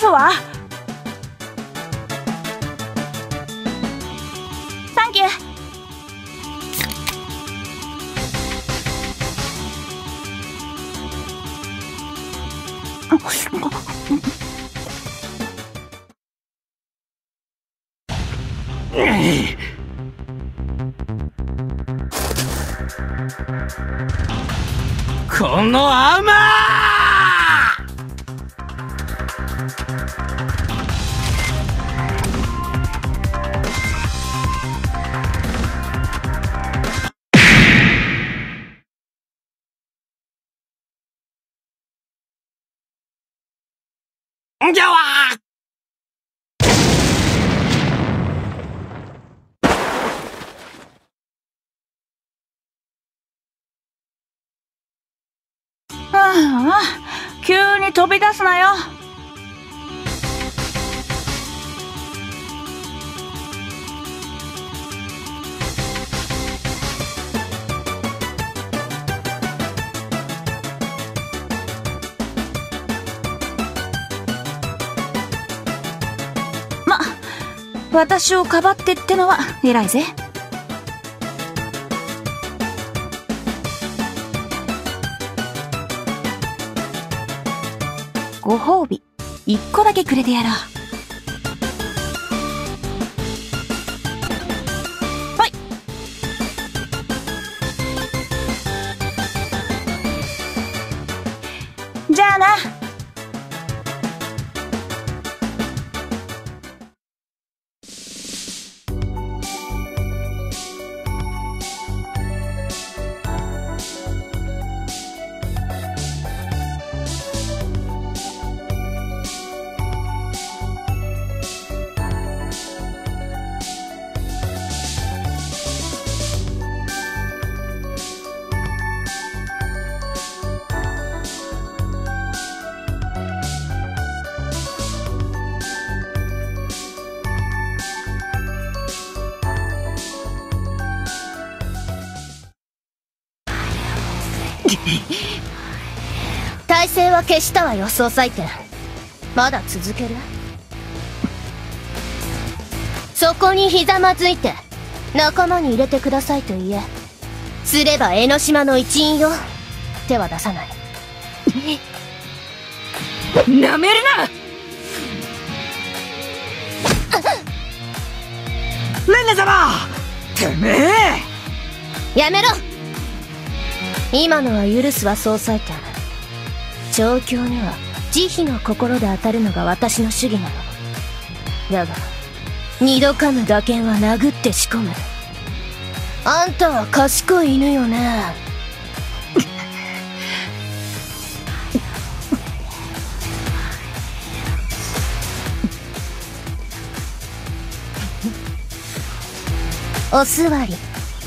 すわ。サンキュー。 このアーマーじゃわー。 急に飛び出すなよ。私をかばってってのは偉いぜ。ご褒美1個だけくれてやろう。はい。じゃあな。 体勢は消したわよ、総裁店。まだ続ける？そこにひざまずいて仲間に入れてくださいと言え。すれば江ノ島の一員よ。手は出さない。 なめるな。レンネ様、てめえ。 やめろ。今のは許すわ、総裁店。状況には慈悲の心で当たるのが私の主義なの。だが二度噛む打剣は殴って仕込む。あんたは賢い犬よね。お座り。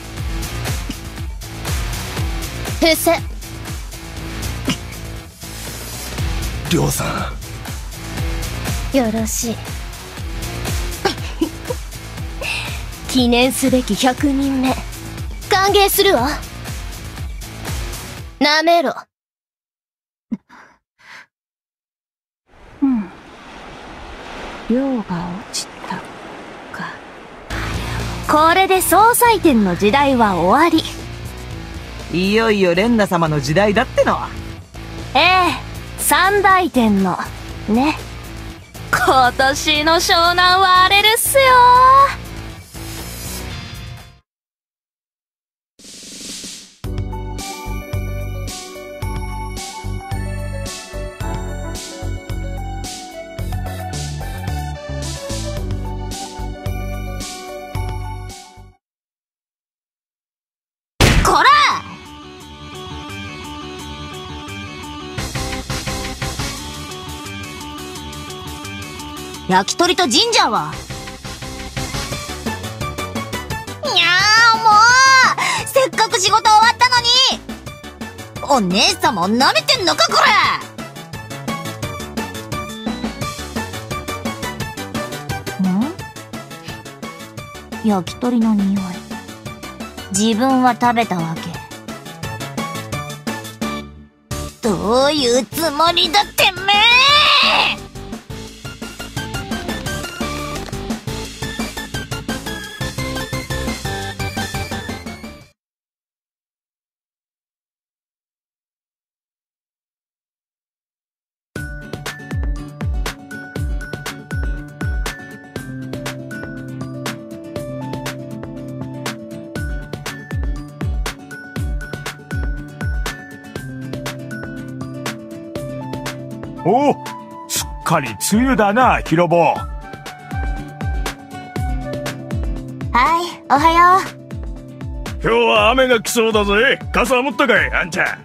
伏せ。 りょうさん、よろしい。記念すべき100人目歓迎するわ。なめろ。 量が落ちたか。これで総裁店の時代は終わり。 いよいよレンナ様の時代だっての。 ええ、三大店のね。今年の湘南は荒れるっすよ。こら！ 焼き鳥とジンジャーは？にゃーもう！せっかく仕事終わったのに！お姉様舐めてんのかこれ！焼き鳥の匂い。自分は食べたわけ。どういうつもりだってめえ！ お、すっかり梅雨だな、ヒロボ。 はい、おはよう。 今日は雨が来そうだぜ。傘持ったかい、あんちゃん。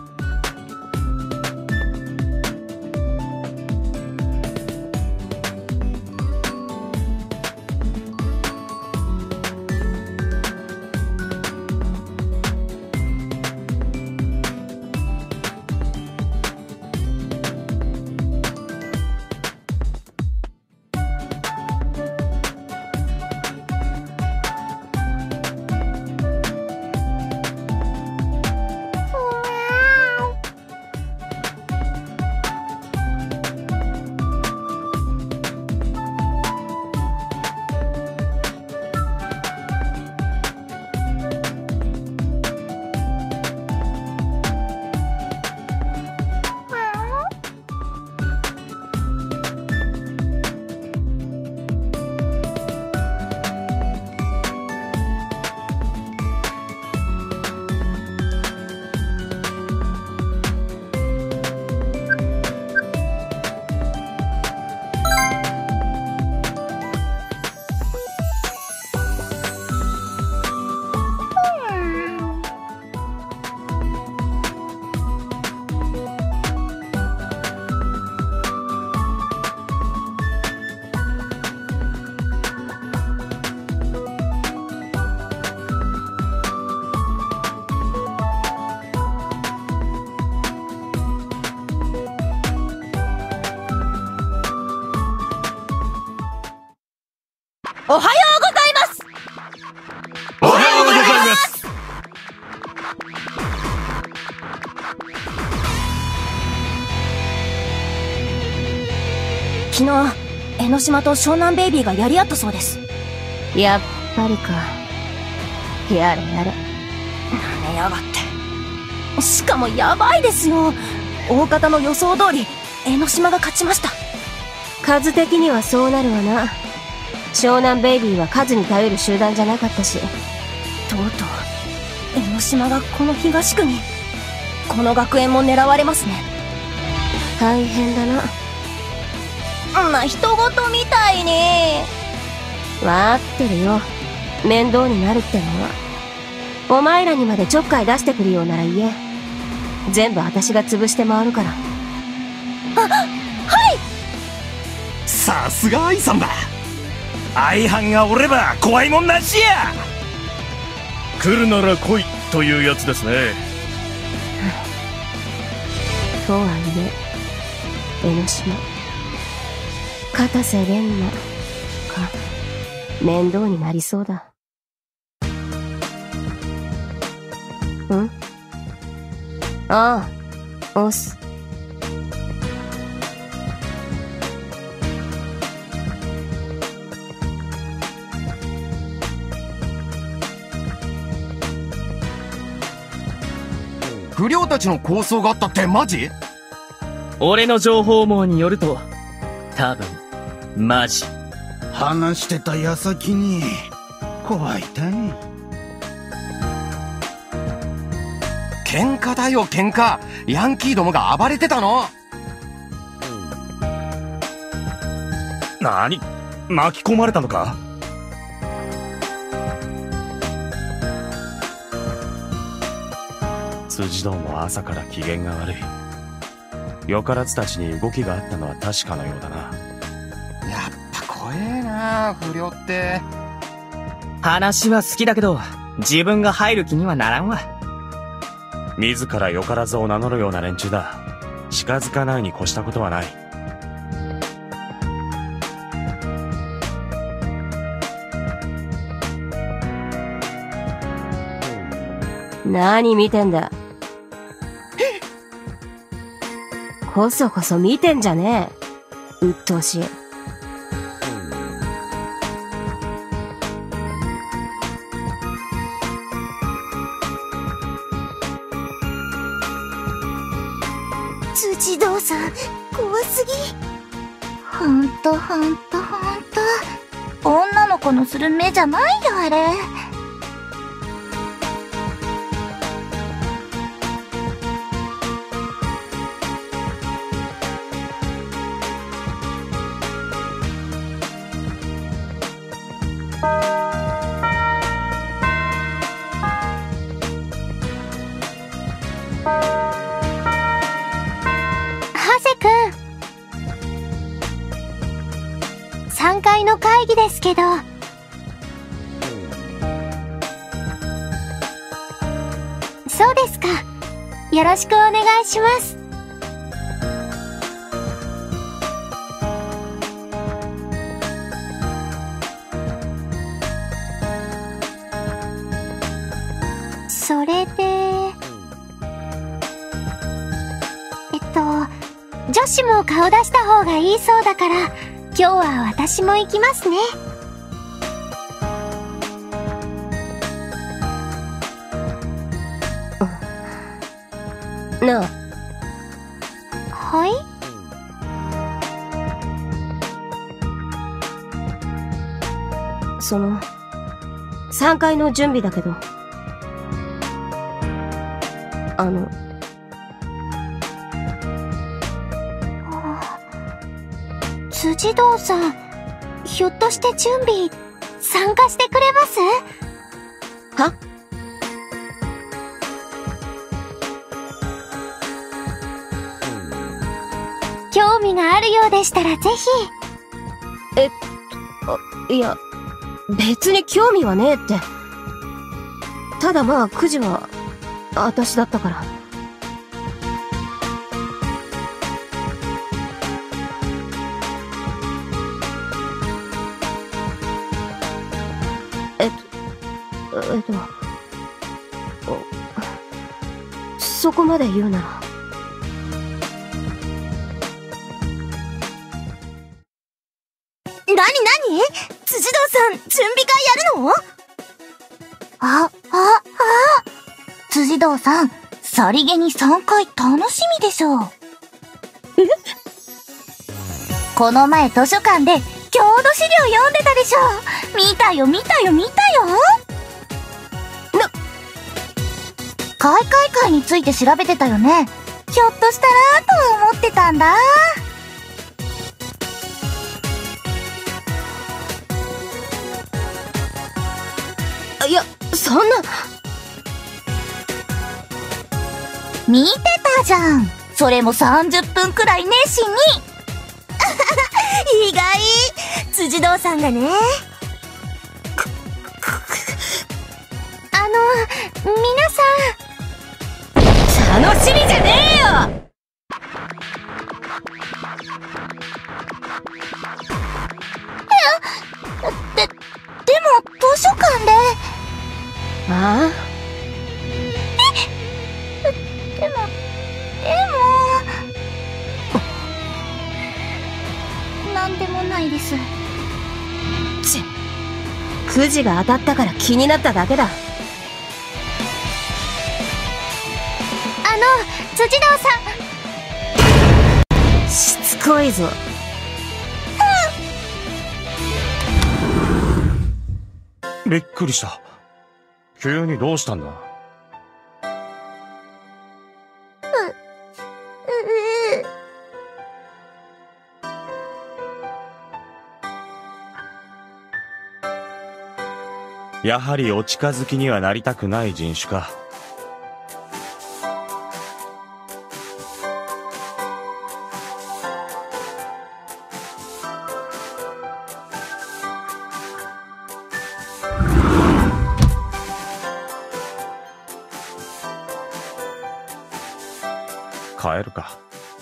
おはようございます。 おはようございます。 昨日、江ノ島と湘南ベイビーがやり合ったそうです。やっぱりか。やれやれ。なめやがって。しかもやばいですよ。大方の予想通り、江ノ島が勝ちました。数的にはそうなるわな。湘南ベイビーは数に頼る集団じゃなかったし、とうとう江ノ島がこの東区に。この学園も狙われますね。大変だな。人事みたいに。わーってるよ。面倒になるってのは。お前らにまでちょっかい出してくるようなら言え。全部私が潰して回るから。はい。 さすが愛さんだ。愛犯がおれば怖いもんなしや。来るなら来いというやつですね。 とはいえ、江ノ島片瀬蓮奈か面倒になりそうだ。ん？ああ、おす。 不良たちの抗争があったってマジ？ 俺の情報網によると、多分マジ。 話してた矢先に怖いたい。 喧嘩だよ喧嘩。ヤンキーどもが暴れてたの。 なに、巻き込まれたのか？ 辻堂も朝から機嫌が悪い。よからずたちに動きがあったのは確かのようだな。 やっぱ怖えな不良って。 話は好きだけど、自分が入る気にはならんわ。 自らよからずを名乗るような連中だ。近づかないに越したことはない。 何見てんだ。こそこそ見てんじゃねえ。鬱陶しい。 辻堂さん、怖すぎ。ほんと。女の子のする目じゃないよ、あれ。 ハセくん、3階の会議ですけど。そうですか。よろしくお願いします。それで、女子も顔出した方がいいそうだから、今日は私も行きますね。なあ。はい？3階の準備だけど。辻堂さん、ひょっとして準備、参加してくれます？は？興味があるようでしたらぜひ。いや、別に興味はねえって。ただまあ、くじは、私だったから。そこまで言うなら。なに辻堂さん、準備会やるの？辻堂さん、さりげに3回楽しみでしょう。この前図書館で郷土資料読んでたでしょ。見たよ。開会会について調べてたよね。ひょっとしたらと思ってたんだ。いや、そんな。見てたじゃん。それも30分くらい熱心に。意外、辻堂さんがね。皆さん。楽しみじゃねえよ。でも図書館で。ああ。でも。なんでもないです。くじが当たったから気になっただけだ。辻堂さん。しつこいぞ。 びっくりした。急にどうしたんだ？やはりお近づきにはなりたくない人種か。帰るか。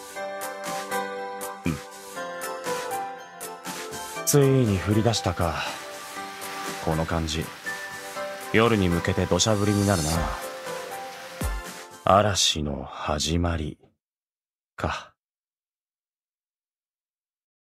ついに降り出したか。この感じ、夜に向けて土砂降りになるな。嵐の始まりか。